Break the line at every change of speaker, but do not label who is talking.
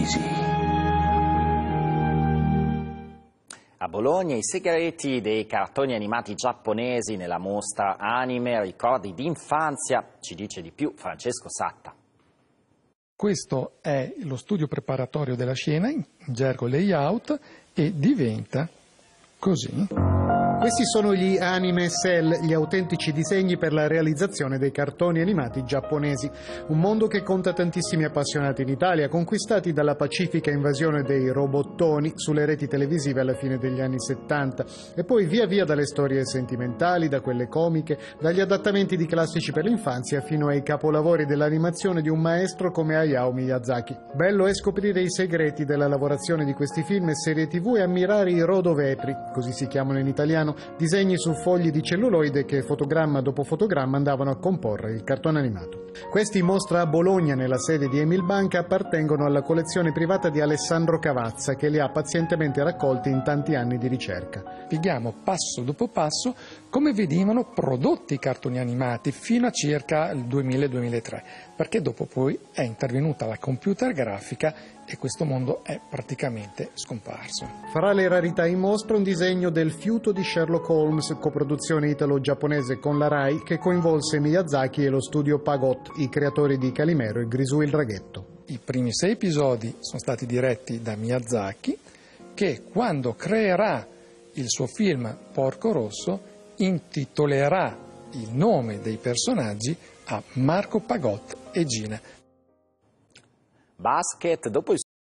giapponesi.
A Bologna i segreti dei cartoni animati giapponesi nella mostra Anime, ricordi d'infanzia, ci dice di più Francesco Satta.
Questo è lo studio preparatorio della scena, in gergo layout, e diventa così.
Questi sono gli anime cell, gli autentici disegni per la realizzazione dei cartoni animati giapponesi. Un mondo che conta tantissimi appassionati in Italia, conquistati dalla pacifica invasione dei robottoni sulle reti televisive alla fine degli anni 70 e poi via via dalle storie sentimentali, da quelle comiche, dagli adattamenti di classici per l'infanzia fino ai capolavori dell'animazione di un maestro come Hayao Miyazaki. Bello è scoprire i segreti della lavorazione di questi film e serie TV e ammirare i rodovetri, così si chiamano in italiano, disegni su fogli di celluloide che fotogramma dopo fotogramma andavano a comporre il cartone animato. Questi in mostra a Bologna nella sede di Emil Banca appartengono alla collezione privata di Alessandro Cavazza, che li ha pazientemente raccolti in tanti anni di ricerca.
Spieghiamo passo dopo passo come venivano prodotti i cartoni animati fino a circa il 2000-2003, perché dopo poi è intervenuta la computer grafica e questo mondo è praticamente scomparso.
Fra le rarità in mostra un disegno del fiuto di Sherlock Holmes, coproduzione italo-giapponese con la Rai, che coinvolse Miyazaki e lo studio Pagot, i creatori di Calimero e Grisù il draghetto.
I primi 6 episodi sono stati diretti da Miyazaki, che quando creerà il suo film Porco Rosso intitolerà il nome dei personaggi a Marco Pagot e Gina.
Basket, dopo il